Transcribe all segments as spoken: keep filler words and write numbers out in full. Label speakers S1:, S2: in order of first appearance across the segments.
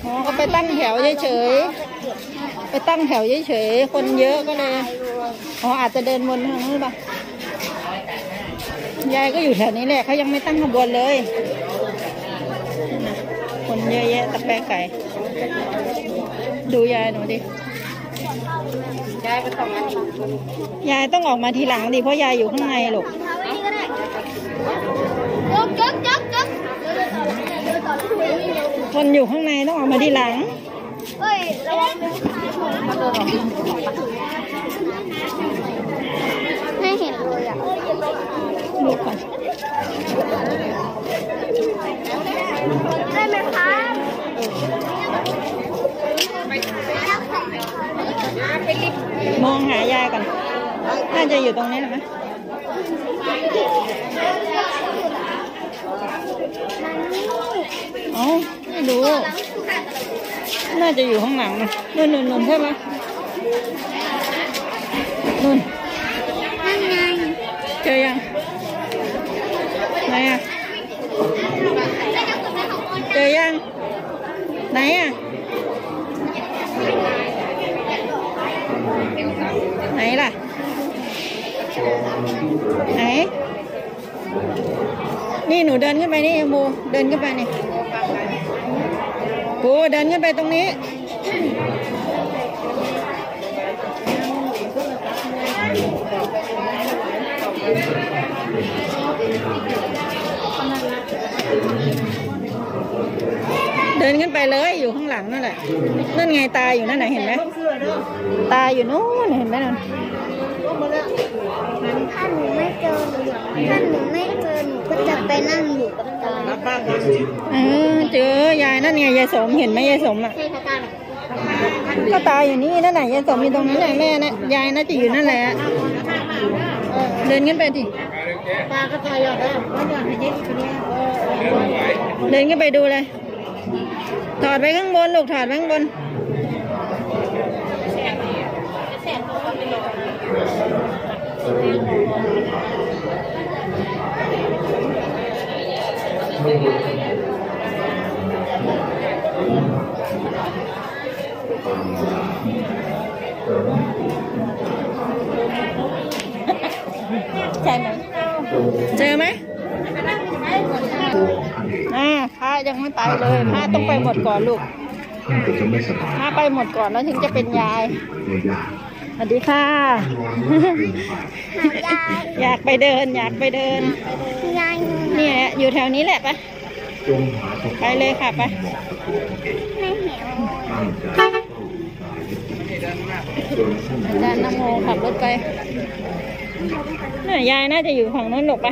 S1: อ๋อก็ไปตั้งแถวเฉยๆไปตั้งแถวเฉยๆคนเยอะก็เลยอ๋ออาจจะเดินวนทางนู้นป่ะยายก็อยู่แถวนี้แหละเขายังไม่ตั้งขบวนเลยคนเยอะแยะตะแปะไก่ดูยายหนูดิยายไปต้องยายต้องออกมาทีหลังดิเพราะยายอยู่ข้างในลูกคนอยู่ข้างในต้องออกมาทีหลัง
S2: ไม่เห็นเลยอ่ะ
S1: ดูก่อน
S2: ได้ไหมคะ
S1: มองหายายก่อนน่าจะอยู่ตรงนี้หรือไหมอ๋อไม่รู้น่าจะอยู่ข้างหลังนะนู่นนู่นนู่นใช่ไหมนู่น
S2: นั่นไง
S1: เจอยังไหนอ่ะเจอยังไหนอ่ะไหนล่ะไหนนี่หนูเดินขึ้นไปนี่โมเดินขึ้นไปนี่โอ้เดินขึ้นไปตรงนี้เดินขึ้นไปเลยอยู่ข้างหลังนั่นแหละนั่นไงตาอยู่นั่นไหนเห็นไหมตาอยู่นู้นเห็นไหมนั่น
S2: ถ้าหนูไม่เจอถ้าหนูไม่เจอหนูก็จะไปนั่งอยู่กับตา
S1: เออเจอยายนั่นไงยายสมเห็นไหมยายสมอ่ะก็ตาอยู่นี่นั่นไหนยายสมอยู่ตรงนั้นไหนแม่นะยายน่าจะอยู่นั่นแหละเดินขึ้นไปดิ
S2: ตาก็ตายแล้ว
S1: เดินขึ้นไปดูเลยถอดไปข้างบนลูกถอดไปข้างบนใช่ไหมเจอไหมอ่าพระยังไม่ไปเลยพระต้องไปหมดก่อนลูกพระไปหมดก่อนแล้วถึงจะเป็นยายสวัสดีค่ะอยากไปเดินอยากไปเดินเนี่ยอยู่แถวนี้แหละปะไปเลยค่ะไป
S2: ไม่เห็น
S1: อาจารย์นโมขับรถไปน่ะยายน่าจะอยู่ฝั่งนู้นหรอกปะ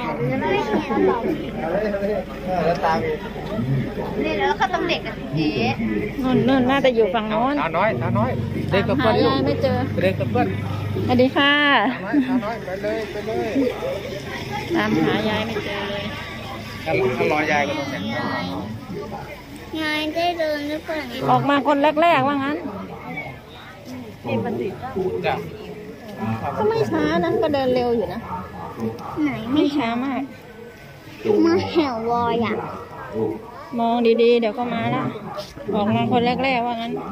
S2: นี่แล้วก็ต้องเด็กอ่ะเจ๊
S1: นู่นนู่นน่าจะอยู่ฝั่งโน้น
S3: ตาน้อยตาน้อยเด็กกับเพื่อน
S1: ยายไม่เจอ
S3: เด็กกับเพื่อน
S1: สวัสดีค่ะ
S3: ตาน้อยไปเลยไปเลย
S1: ตามหายายไม่เจอเลย
S3: ถ้ารอยายก็ต้องเนี่ย
S2: ยายได้เดินหรือเปล่า
S1: ออกมาคนแรกๆว่างั้น
S3: นี่มันติดจ้ะ
S1: ก็ไม่ช้านะก็เดินเร็วอยู่นะ
S2: ไหน
S1: ไม่ช้ามาก
S2: มาแหววอยอ่ะ
S1: มองดีๆเดี๋ยวก็มาแล้วออกมาคนแรกๆว่างั้น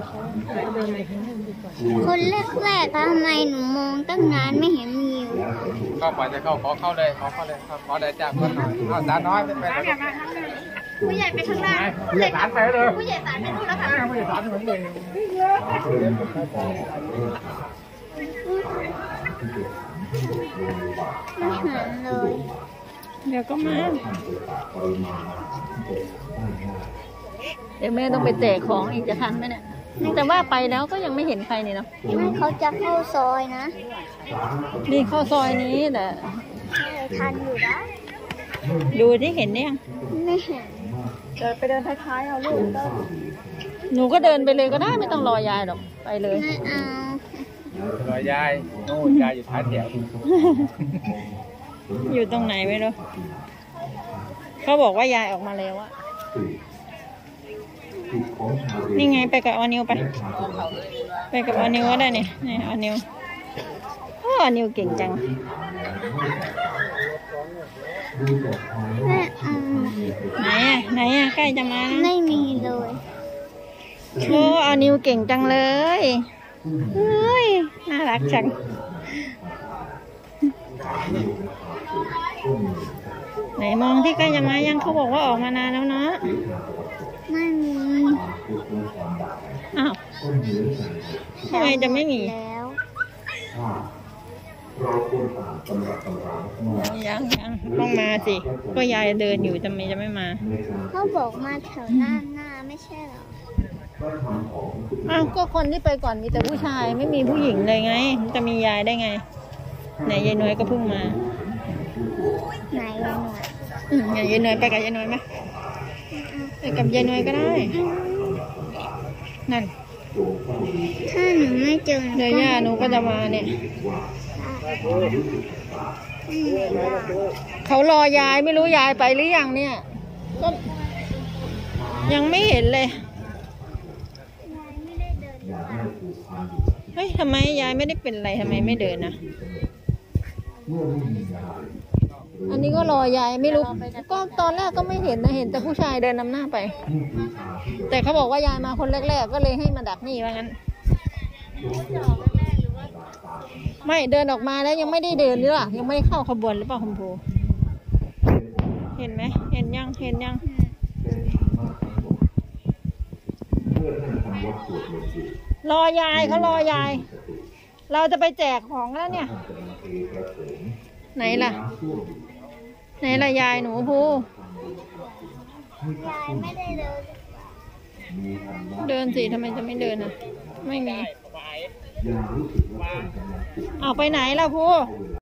S2: คนแรกๆทำไมหนูมองตั้งนานไม่เห็นมี
S3: เข้าไปจะเข้าขอเข้าเลยขอเข้าเลยขอได้จ้าเพื่อนหน่อยเอาตาน้อยไปไป
S2: ผู้ใหญ่ไปข้างล่าง
S3: ผู้ใหญ่สารไปเลย
S2: ผู้ใหญ่สารไปนู่นแล้วค่ะ
S3: ผู้ใหญ่สารเหมือนเดิม
S2: ไม่เห็นเลย
S1: เดี๋ยวก็มาเดี๋ยวแม่ต้องไปแจกของอีกจะทันไหมเนี่ยแต่ว่าไปแล้วก็ยังไม่เห็นใครนี่เนาะ
S2: ไม่เขาจะเข้าซอยนะ
S1: นี่เข้าซอยนี้แต่
S2: ทันอยู่นะ
S1: ดูที่เห็นเนี่ย
S2: ไม่เห็น
S1: เดินไปเดินท้ายๆเอาลูกหนูก็เดินไปเลยก็ได้ไม่ต้องรอยายหรอกไปเลย
S2: ไม่เอา
S3: รอยายโน่นยายอยู่ท้ายแถว
S1: อยู่ตรงไหนไม่รู้เขาบอกว่ายายออกมาแล้วอะนี่ไงไปกับออนิวไปไปกับออนิวก็ได้เนี่ยนี่ออนิวโอ้ออนิวเก่งจังไหนอะไหนอะใกล้จะมา
S2: ไม่มีเลย
S1: โอ้เอานิวเก่งจังเลยเฮ้ยน่ารักจังไหนมองที่ใกล้จะมายังเขาบอกว่าออกมานานแล้วเนาะ
S2: ไม่มี
S1: อ้าวทำไมจะไม่มี
S2: แล้ว
S1: ยังยังต้องมาสิก็ยายเดินอยู่ทำไมจะไม่มา
S2: เขาบอกมาแถวหน้าหน้าไม่ใช่เหรอ
S1: อ้าวก็คนที่ไปก่อนมีแต่ผู้ชายไม่มีผู้หญิงเลยไงจะมียายได้ไงไหนยายน้อยก็เพิ่งมา
S2: ไหนกันหน่อย
S1: อืมยายน้อยไปกับยายน้อยไหมไปกับยายน้อยก็ได้นั่น
S2: ถ้าหนูไม่เจอ
S1: เดี๋ยวย่าหนูก็จะมาเนี่ยเขารอยายไม่รู้ยายไปหรือยังเนี่ยก็ยังไม่เห็นเลยเฮ้ยทำไมยายไม่ได้เป็นอะไรทำไมไม่เดินนะอันนี้ก็รอยายไม่รู้ก็ตอนแรกก็ไม่เห็นนะเห็นแต่ผู้ชายเดินนำหน้าไปแต่เขาบอกว่ายายมาคนแรกๆก็เลยให้มาดักนี่ว่างั้นไม่เดินออกมาแล้วยังไม่ได้เดินหรือเปล่ายังไม่ได้เข้าขบวนหรือเปล่าคุณครูเห็นไหมเห็นยังเห็นยังรอยายเขารอยายเราจะไปแจกของแล้วเนี่ยไหนล่ะไหนล่ะยายหนูภู
S2: ยายไม่ได้เดิน
S1: เดินสิทำไมจะไม่เดินอ่ะไม่มีเอาไปไหนล่ะภู